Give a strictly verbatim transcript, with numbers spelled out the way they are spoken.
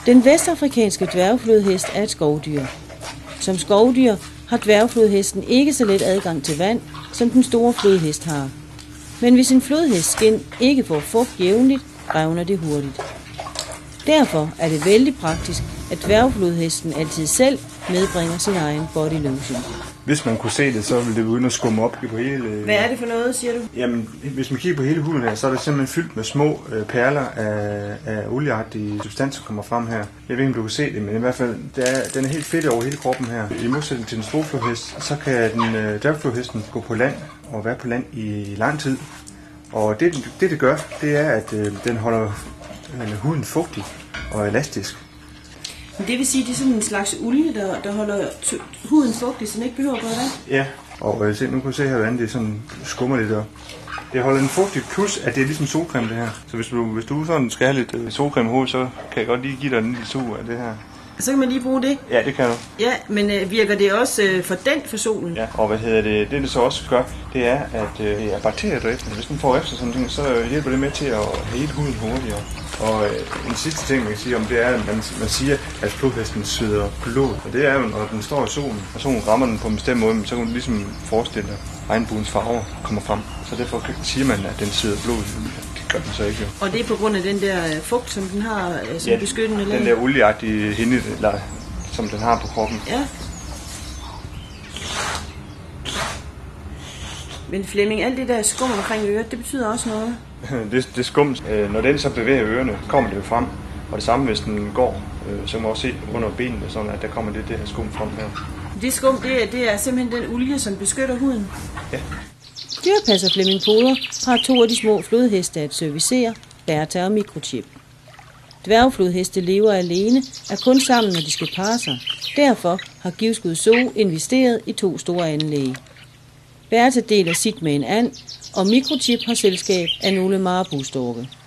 Den vestafrikanske dværgflodhest er et skovdyr. Som skovdyr har dværgflodhesten ikke så let adgang til vand, som den store flodhest har. Men hvis en flodhests skind ikke får fugt jævnligt, revner det hurtigt. Derfor er det vældig praktisk, at dværgflodhesten altid selv medbringer sin egen body lotion. Hvis man kunne se det, så ville det begynde at skumme op på hele... Hvad er det for noget, siger du? Jamen, hvis man kigger på hele huden her, så er det simpelthen fyldt med små øh, perler af, af olieagtige substanser, der kommer frem her. Jeg ved ikke, om du kan se det, men i hvert fald, det er, den er helt fedt over hele kroppen her. I modsætning til den store flodhest, så kan den øh, dværgflodhesten gå på land og være på land i lang tid. Og det, det, det gør, det er, at øh, den holder øh, huden fugtig og elastisk. Det vil sige, at det er sådan en slags olie, der, der holder huden fugtig, så den ikke behøver at gå i vand? Ja, og øh, se, nu kan du se her, hvordan det sådan skummer lidt op. Det holder en fugtig, plus at det er ligesom solcreme det her. Så hvis du, hvis du sådan skal have lidt øh, solcreme i hovedet, så kan jeg godt lige give dig en lille sug af det her. Så kan man lige bruge det? Ja, det kan du. Ja, men øh, virker det også øh, for den for solen? Ja, og hvad hedder det, det det så også gør, det er, at øh, det er bakteriedriften. Hvis den får efter sådan ting, så hjælper det med til at hele huden hurtigere. Og øh, en sidste ting, man kan sige om det er, at man, man siger, at flodhesten syder blod. Og det er jo, når den står i solen, og solen rammer den på en bestemt måde, så kan man ligesom forestille sig, at regnbuens farver kommer frem. Så derfor siger man, at den syder blod. Det gør den så ikke jo. Og det er på grund af den der fugt, som den har som ja, beskyttende lag? Den der olieagtige hinde, som den har på kroppen. Ja. Men Flemming, alt det der skum omkring øret, det betyder også noget? det, det skum, når den så bevæger ørerne, kommer det jo frem. Og det samme, hvis den går, så kan man også se under benene, sådan at der kommer det, det her skum frem her. Det skum, det er, det er simpelthen den olie, som beskytter huden? Ja. Dyrepasser Flemming Poder har to af de små flodheste at servicere, Bertha og Microchip. Dværgflodheste lever alene, er kun sammen, når de skal parre sig. Derfor har Givskud Zoo investeret i to store anlæg. Bertha deler sit med en and, og Microchip har selskab af nogle marabustorke.